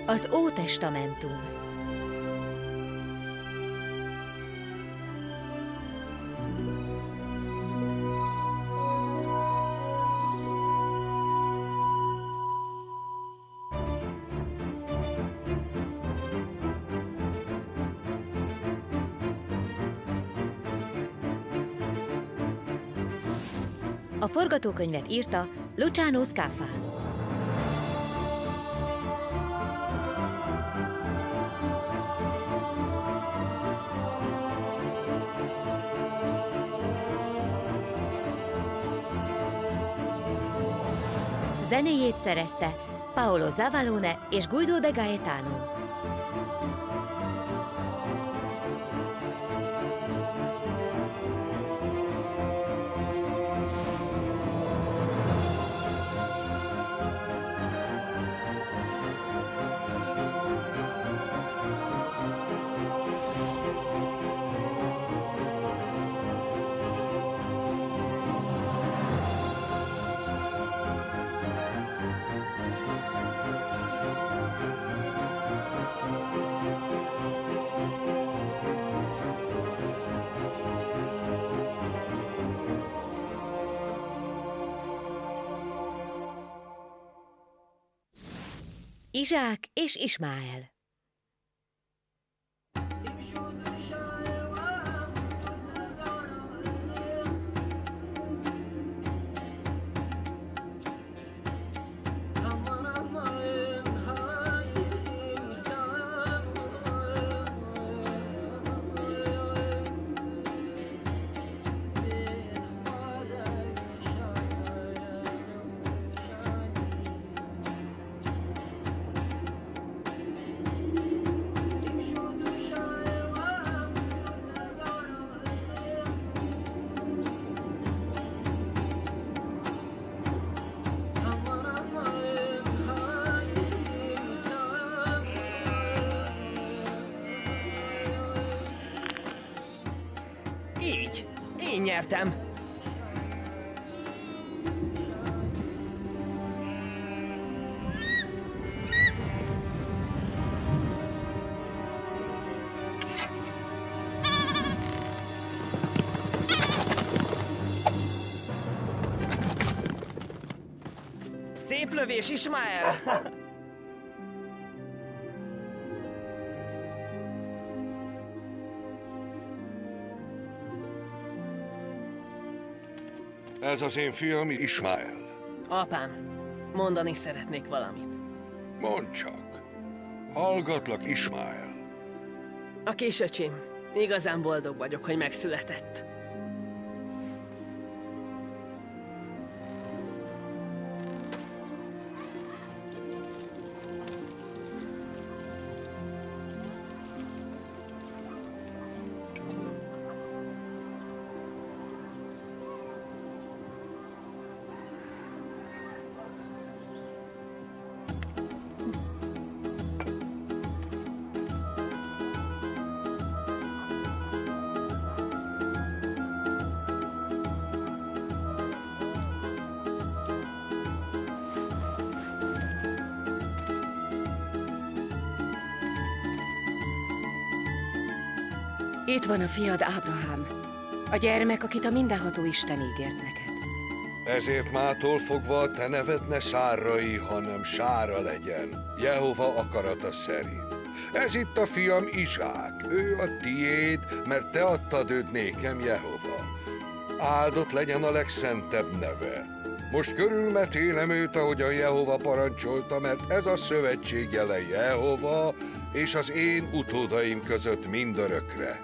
Az Ótestamentum. A forgatókönyvet írta Luciano Scaffa. Zenéjét szerezte Paolo Zavalone és Guido de Gaetano. Izsák és Ismáel. Így! Én nyertem! Szép lövés, Ismáel! Ez az én fiam, Ismáel. Apám, mondani szeretnék valamit. Mondd csak. Hallgatlak, Ismáel. A kisöcsém, igazán boldog vagyok, hogy megszületett. Itt van a fiad Ábrahám, a gyermek, akit a mindenható Isten ígért neked. Ezért mától fogva a te neved ne Szárrai, hanem Sára legyen, Jehova akarata szerint. Ez itt a fiam Izsák, ő a tiéd, mert te adtad őt nékem, Jehova. Áldott legyen a legszentebb neve. Most körülmetélem őt, ahogyan Jehova parancsolta, mert ez a szövetség jele Jehova és az én utódaim között mindörökre.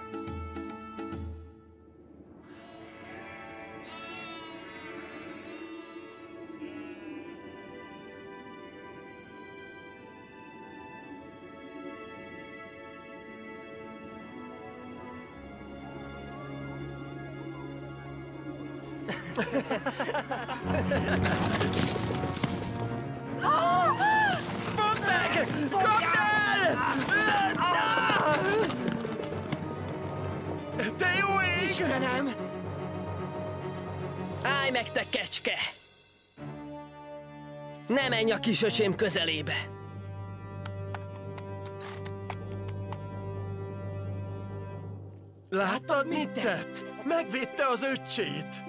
Fogd meg! Kapd el! Te jó ég! Istenem! Állj meg, te kecske! Ne menj a kisöcsém közelébe! Láttad, mit tett? Megvédte az öccsét!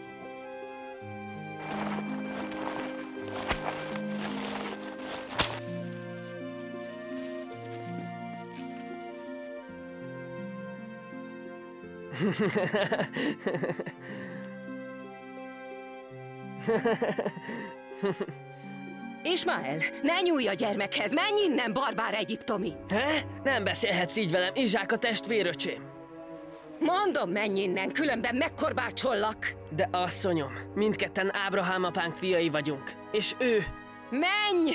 Ismael, ne nyúlj a gyermekhez, menj innen, barbár egyiptomi! He? Nem beszélhetsz így velem, Izsák a testvéröcsém. Mondom, menj innen, különben megkorbácsollak! De asszonyom, mindketten Ábrahám apánk fiai vagyunk. És ő... Menj!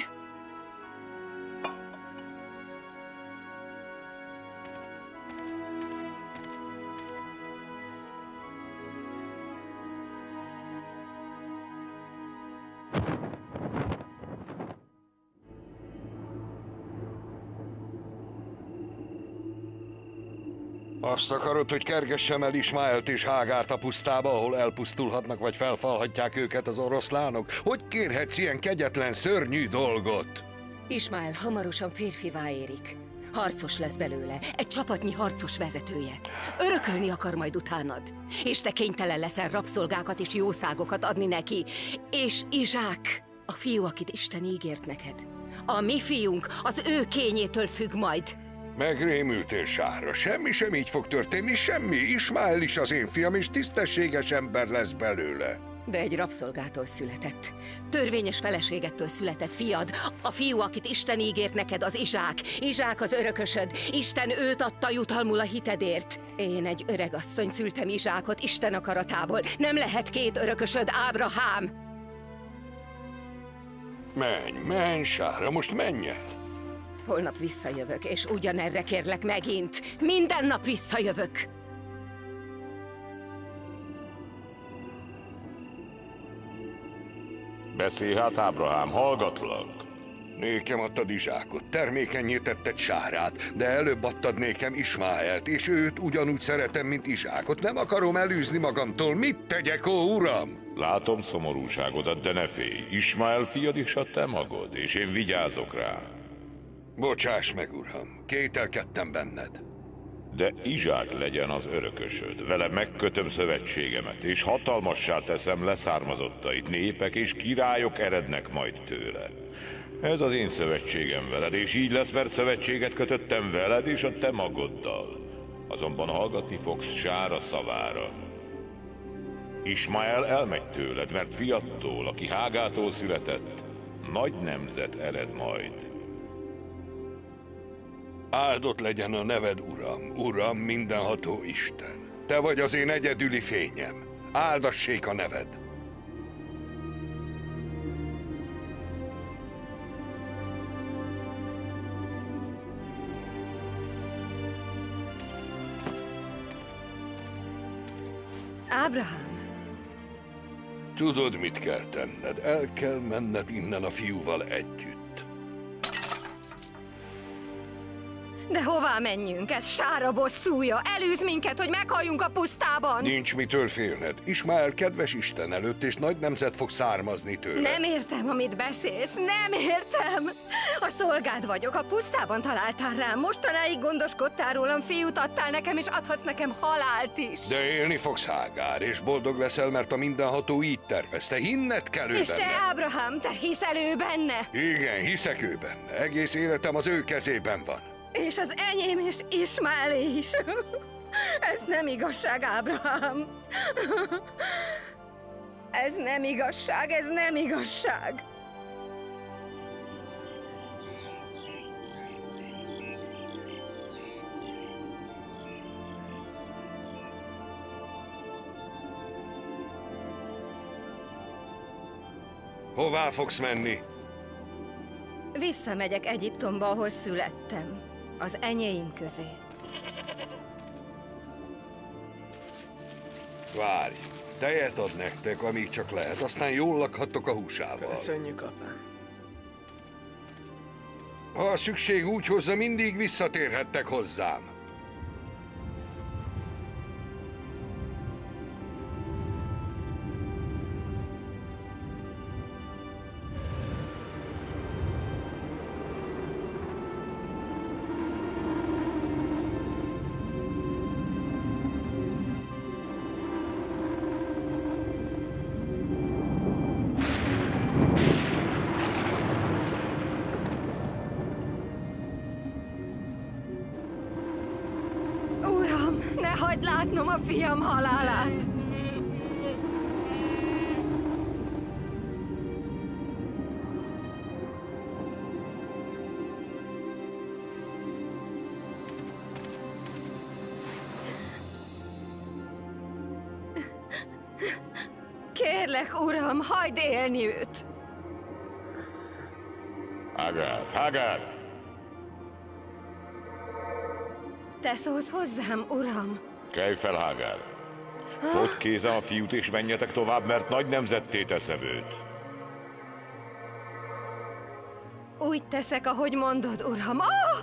Azt akarod, hogy kergessem el Ismaelt és Hágárt a pusztába, ahol elpusztulhatnak vagy felfalhatják őket az oroszlánok? Hogy kérhetsz ilyen kegyetlen, szörnyű dolgot? Ismael hamarosan férfivá érik. Harcos lesz belőle, egy csapatnyi harcos vezetője. Örökölni akar majd utánad. És te kénytelen leszel rabszolgákat és jószágokat adni neki. És Izsák, a fiú, akit Isten ígért neked. A mi fiunk az ő kényétől függ majd. Megrémültél, Sára. Semmi sem így fog történni, semmi. Ismael is az én fiam, és tisztességes ember lesz belőle. De egy rabszolgától született. Törvényes feleségettől született fiad. A fiú, akit Isten ígért neked, az Izsák. Izsák az örökösöd. Isten őt adta jutalmul a hitedért. Én egy öreg asszony szültem Izsákot Isten akaratából. Nem lehet két örökösöd, Ábrahám! Menj, Sára, most menj el. Holnap visszajövök, és ugyanerre kérlek megint. Minden nap visszajövök. Beszélj hát, Ábrahám, hallgatlak. Nékem adtad Izsákot, termékennyé tetted Sárát, de előbb adtad nékem Ismaelt, és őt ugyanúgy szeretem, mint Izsákot. Nem akarom elűzni magamtól. Mit tegyek, ó uram? Látom szomorúságodat, de ne félj. Ismael fiad is a te magod, és én vigyázok rá. Bocsáss meg, uram, kételkedtem benned. De Izsák legyen az örökösöd. Vele megkötöm szövetségemet, és hatalmassá teszem leszármazottait. Népek és királyok erednek majd tőle. Ez az én szövetségem veled, és így lesz, mert szövetséget kötöttem veled és a te magoddal. Azonban hallgatni fogsz Sára szavára. Ismael elmegy tőled, mert fiattól, aki Hágától született, nagy nemzet ered majd. Áldott legyen a neved, Uram, Uram, mindenható Isten. Te vagy az én egyedüli fényem. Áldassék a neved. Ábrahám! Tudod, mit kell tenned? El kell menned innen a fiúval együtt. De hová menjünk? Ez Sára bosszúja. Elűz minket, hogy meghalljunk a pusztában. Nincs mitől félned. Ismael kedves Isten előtt, és nagy nemzet fog származni tőle. Nem értem, amit beszélsz. Nem értem. A szolgád vagyok. A pusztában találtál rám. Mostanáig gondoskodtál rólam, fiút adtál nekem, és adhatsz nekem halált is. De élni fogsz, Hágár, és boldog leszel, mert a mindenható így tervezte. Hinned kell ő És benne. te, Ábrahám, te hiszel ő benne? Igen, hiszek ő benne. Egész életem az ő kezében van. És az enyém és Ismaelé is. Ez nem igazság, Ábrahám. Ez nem igazság, ez nem igazság. Hová fogsz menni? Visszamegyek Egyiptomba, ahol születtem. Az enyéim közé. Várj, tejet ad nektek, amíg csak lehet, aztán jól lakhattok a húsával. Köszönjük, apám. Ha a szükség úgy hozza, mindig visszatérhettek hozzám. Ne hagyd látnom a fiam halálát! Kérlek, uram, hagyd élni őt! Hagar, Hagar! Te szólsz hozzám, uram? Kelj fel, Hagar! Fogd kézem a fiút és menjetek tovább, mert nagy nemzetté teszem őt. Úgy teszek, ahogy mondod, uram. Oh!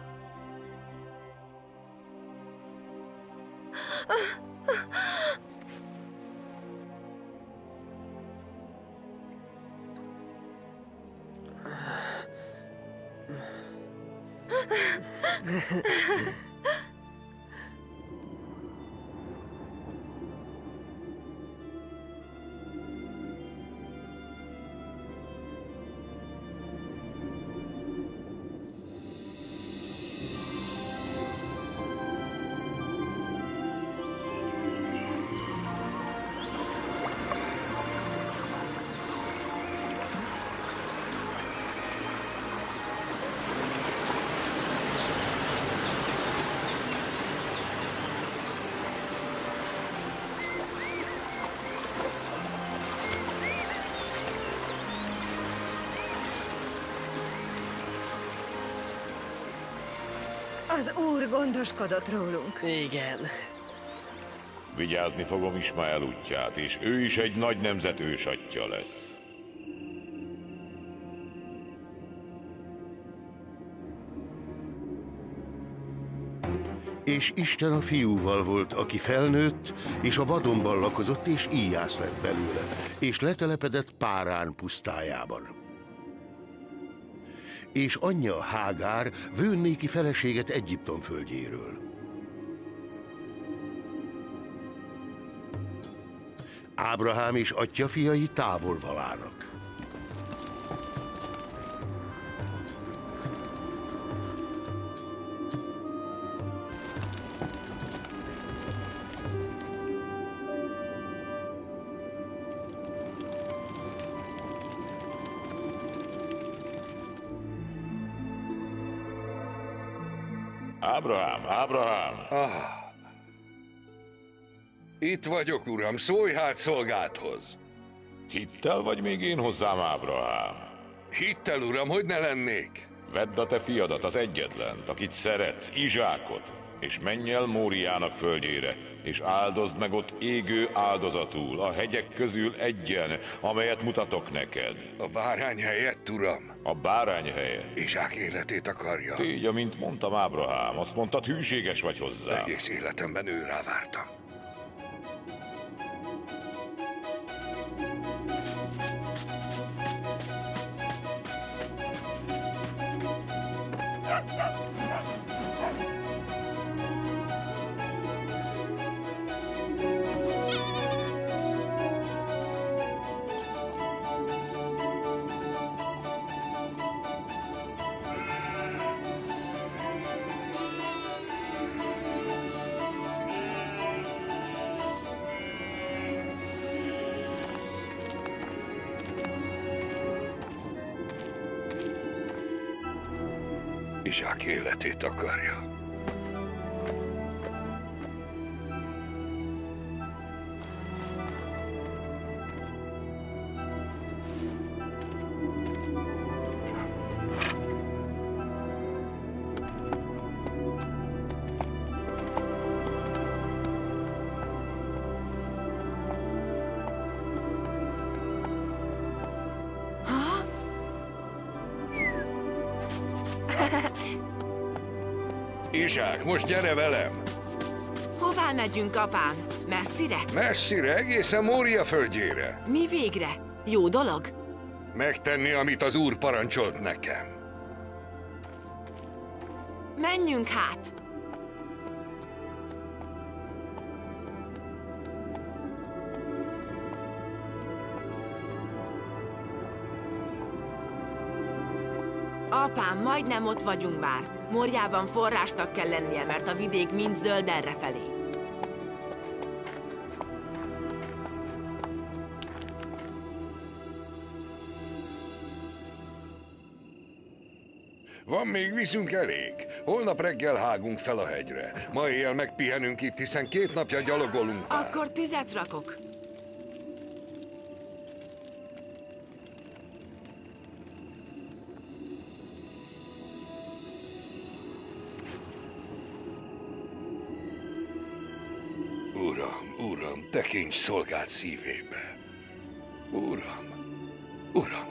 Az úr gondoskodott rólunk. Igen. Vigyázni fogom Ismael útját, és ő is egy nagy nemzet ősatja lesz. És Isten a fiúval volt, aki felnőtt, és a vadonban lakozott, és íjász lett belőle, és letelepedett Párán pusztájában. És anyja Hágár vőn néki feleséget Egyiptom földjéről. Ábrahám és atya fiai távol valának. Ábrahám, Ábrahám! Itt vagyok, uram, szólj hát szolgádhoz. Hittel vagy még én hozzám, Ábrahám? Hittel, uram, hogy ne lennék? Vedd a te fiadat, az egyetlent, akit szeretsz, Izsákot, és menj el Móriának földjére, és áldozd meg ott égő áldozatul, a hegyek közül egyen, amelyet mutatok neked. A bárány helyett, uram? A bárány helyett. Izsák életét akarja. Tégy, amint mondtam, Ábrahám, azt mondtad, hűséges vagy hozzá. Egész életemben őrá vártam. Izsák életét akarja. Izsák, most gyere velem! Hová megyünk, apám? Messzire? Messzire, egészen Mória földjére. Mi végre? Jó dolog? Megtenni, amit az úr parancsolt nekem. Menjünk hát! Apám, majdnem ott vagyunk már. Móriában forrásnak kell lennie, mert a vidék mind zöld errefelé. Van még vízünk elég. Holnap reggel hágunk fel a hegyre. Ma éjjel megpihenünk itt, hiszen 2 napja gyalogolunk már. Akkor tüzet rakok. Uram, tekints szolgád szívébe. Uram.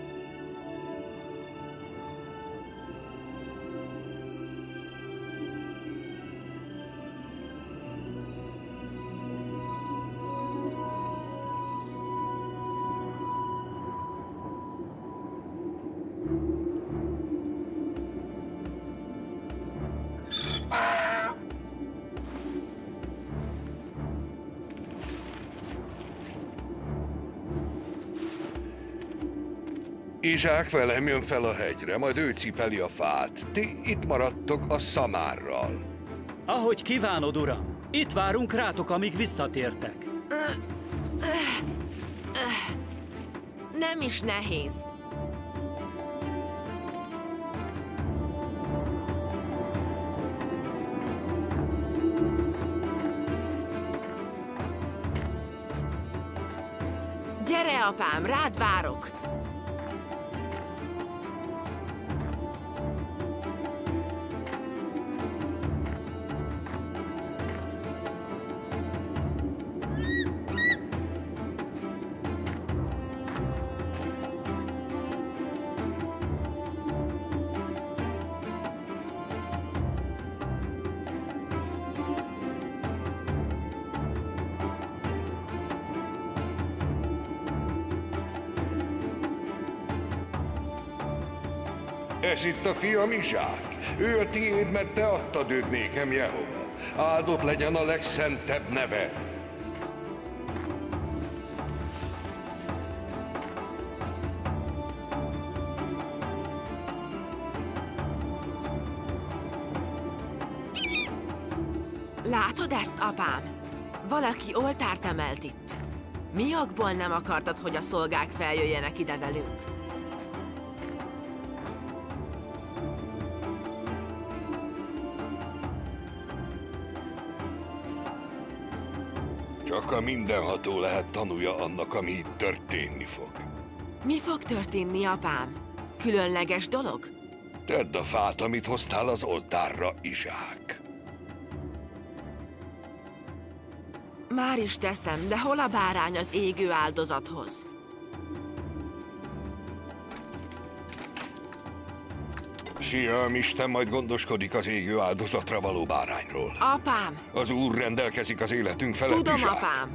Izsák velem jön fel a hegyre, majd ő cipeli a fát. Ti itt maradtok a szamárral. Ahogy kívánod, uram. Itt várunk rátok, amíg visszatértek. Nem is nehéz. Gyere, apám, rád várok! Ez itt a fiam Izsák. Ő a tiéd, mert te adtad őt nékem, Jehova. Áldott legyen a legszentebb neve. Látod ezt, apám? Valaki oltárt emelt itt. Mi okból nem akartad, hogy a szolgák feljöjjenek ide velünk? Csak a mindenható lehet tanúja annak, ami itt történni fog. Mi fog történni, apám? Különleges dolog? Tedd a fát, amit hoztál az oltárra, Izsák. Már is teszem, de hol a bárány az égő áldozathoz? Fiam, Isten majd gondoskodik az égő áldozatra való bárányról. Apám! Az Úr rendelkezik az életünk felett, Tudom, Izsák. apám!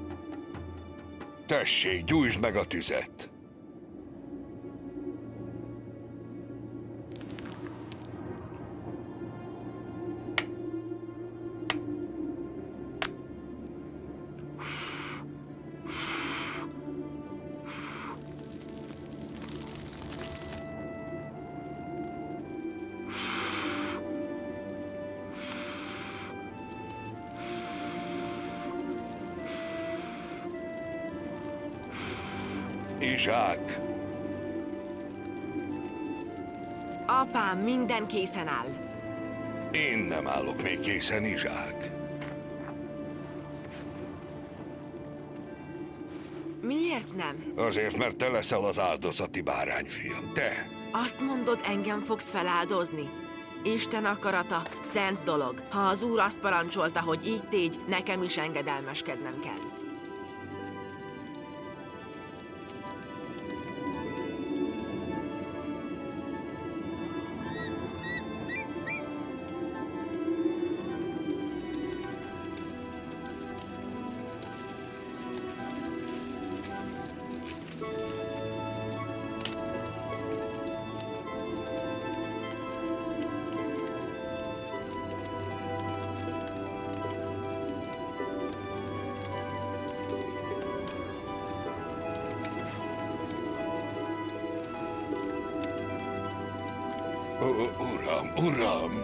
Tessék, gyújtsd meg a tüzet! Izsák! Apám, minden készen áll. Én nem állok még készen, Izsák. Miért nem? Azért, mert te leszel az áldozati bárány, fiam. Te! Azt mondod, engem fogsz feláldozni? Isten akarata, szent dolog. Ha az Úr azt parancsolta, hogy így tégy, nekem is engedelmeskednem kell. Uram!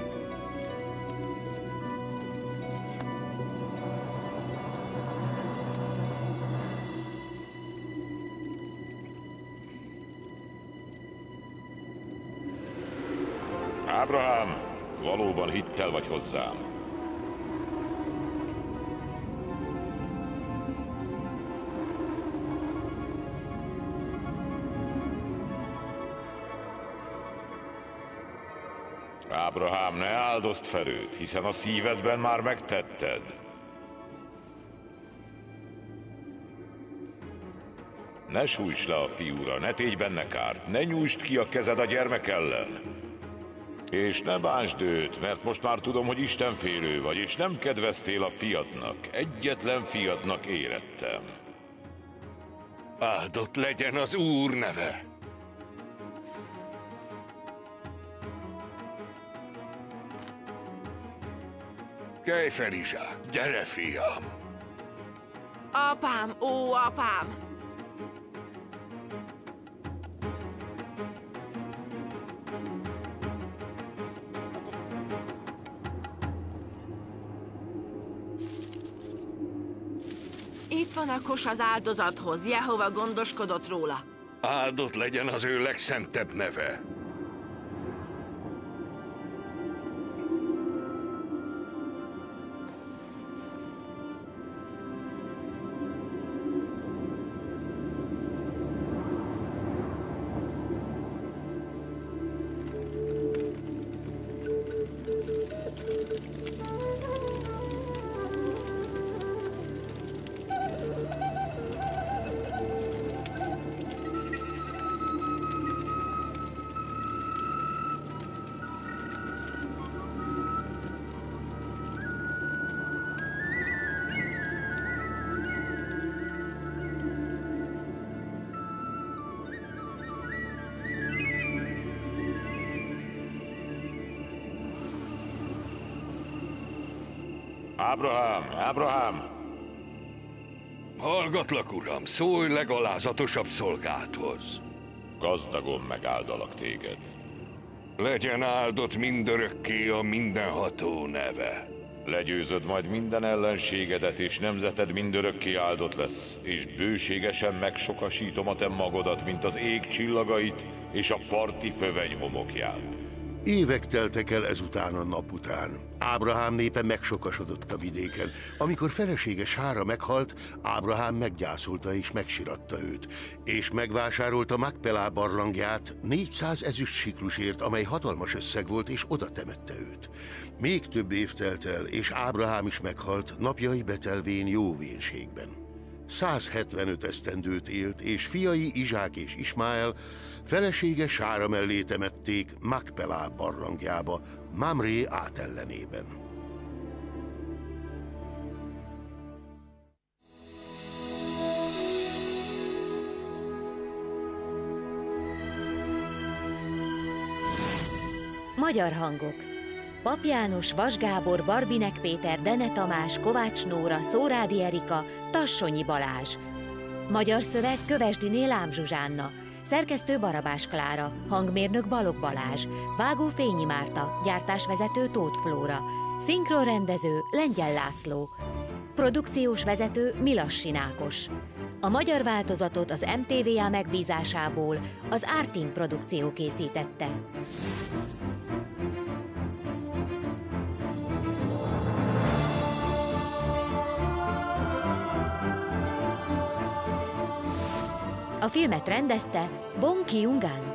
Ábrahám, valóban hittel vagy hozzám. Ábrahám, ne áldozd fel őt, hiszen a szívedben már megtetted. Ne sújts le a fiúra, ne tégy benne kárt, ne nyújtsd ki a kezed a gyermek ellen. És ne bánsd őt, mert most már tudom, hogy istenfélő vagy, és nem kedveztél a fiadnak. Egyetlen fiadnak érettem. Áldott legyen az Úr neve! Kelj fel, Izsák! Gyere, fiam! Apám, ó, apám! Itt van a kos az áldozathoz, Jehova gondoskodott róla. Áldott legyen az ő legszentebb neve! Ábrahám, Ábrahám! Hallgatlak, uram, szólj legalázatosabb szolgádhoz. Gazdagon megáldalak téged. Legyen áldott mindörökké a mindenható neve. Legyőzöd majd minden ellenségedet, és nemzeted mindörökké áldott lesz, és bőségesen megsokasítom a te magodat, mint az ég csillagait és a parti föveny homokját. Évek teltek el ezután a nap után. Ábrahám népe megsokasodott a vidéken. Amikor felesége Sára meghalt, Ábrahám meggyászolta és megsiratta őt, és megvásárolta Makpelá barlangját 400 ezüst siklusért, amely hatalmas összeg volt, és oda temette őt. Még több év telt el, és Ábrahám is meghalt, napjai betelvén jó vénségben. 175 esztendőt élt, és fiai Izsák és Ismáel felesége Sára mellé temették Makpelá barlangjába, Mamré átellenében. Magyar hangok. Pap János, Vas Gábor, Barbinek Péter, Dene Tamás, Kovács Nóra, Szórádi Erika, Tassonyi Balázs. Magyar szöveg Kövesdiné Lám Zsuzsánna. Szerkesztő Barabás Klára, hangmérnök Balogh Balázs, vágó Fényi Márta, gyártásvezető Tóth Flóra, szinkronrendező Lengyel László, produkciós vezető Milassi Nákos. A magyar változatot az MTVA megbízásából az Árteam produkció készítette. A filmet rendezte Bong Kyung-gun.